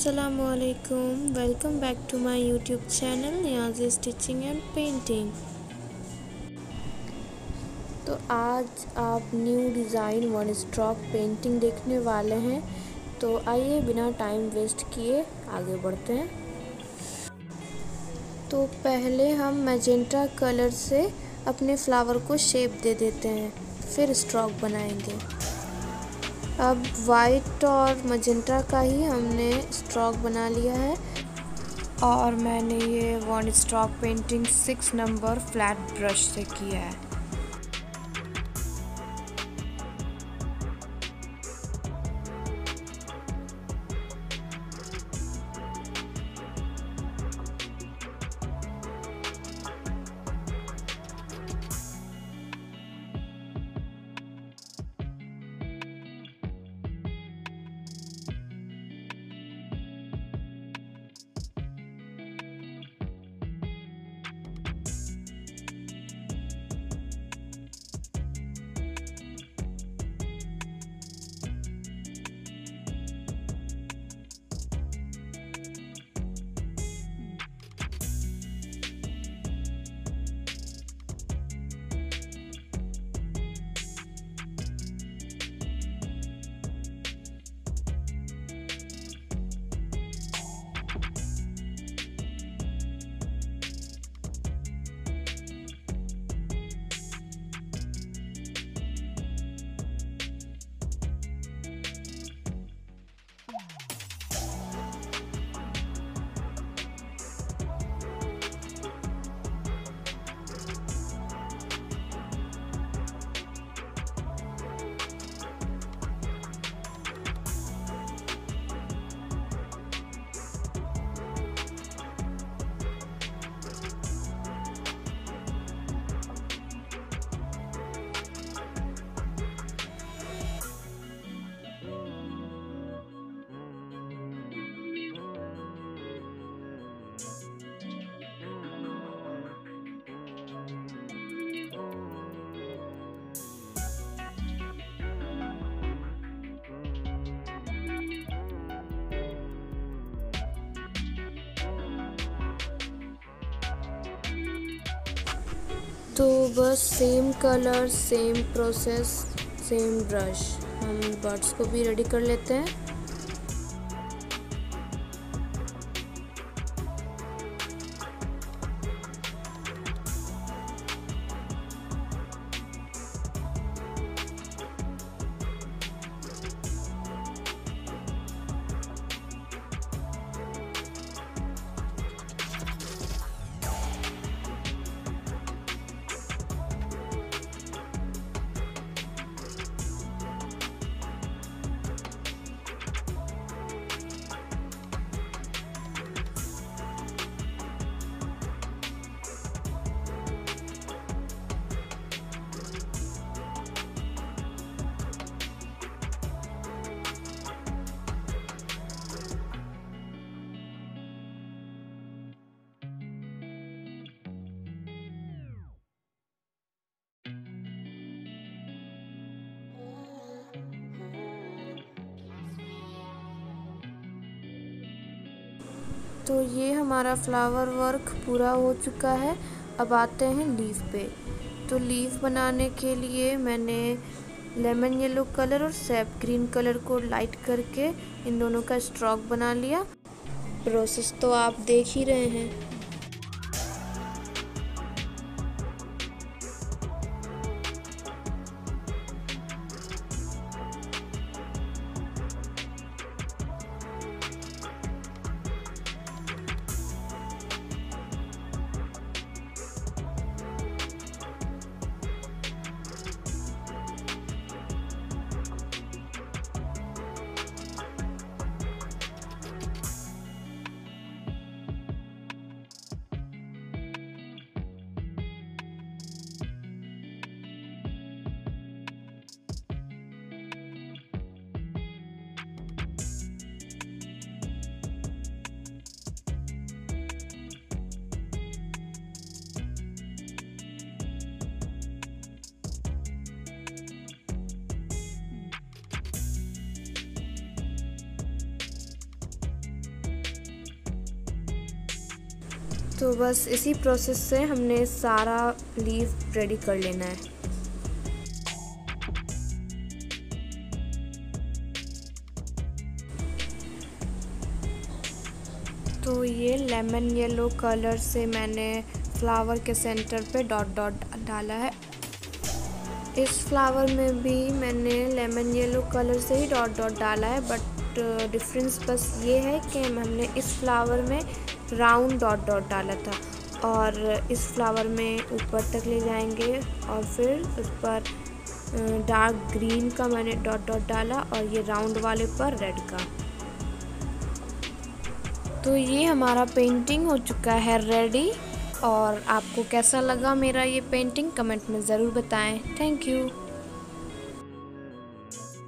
अस्सलामुअलैकुम, welcome back to my YouTube channel Niyaz stitching and painting. तो आज आप new design one stroke painting देखने वाले हैं। तो आइए बिना टाइम वेस्ट किए आगे बढ़ते हैं। तो पहले हम मैजेंटा कलर से अपने फ्लावर को शेप दे देते हैं, फिर स्ट्रोक बनाएंगे। अब वाइट और मैजेंटा का ही हमने स्ट्रोक बना लिया है और मैंने ये one stroke painting 6 number flat brush से किया है। तो बस same colour, same process, same brush, हम बर्ड्स को भी रेडी कर लेते हैं। तो ये हमारा फ्लावर वर्क पूरा हो चुका है। अब आते हैं लीफ पे। तो लीफ बनाने के लिए मैंने लेमन येलो कलर और सैप ग्रीन कलर को लाइट करके इन दोनों का स्ट्रोक बना लिया। प्रोसेस तो आप देख ही रहे हैं। तो बस इसी प्रोसेस से हमने सारा लीफ रेडी कर लेना है। तो ये लेमन येलो कलर से मैंने फ्लावर के सेंटर पे डॉट डॉट डाला है। इस फ्लावर में भी मैंने लेमन येलो कलर से ही डॉट डॉट डाला है, बट डिफरेंस बस ये है कि हमने इस फ्लावर में राउंड डॉट डॉट डाला था और इस फ्लावर में ऊपर तक ले जाएंगे और फिर उस पर डार्क ग्रीन का मैंने डॉट डॉट डाला और ये राउंड वाले पर रेड का। तो ये हमारा पेंटिंग हो चुका है रेडी। और आपको कैसा लगा मेरा ये पेंटिंग कमेंट में ज़रूर बताएं। Thank you.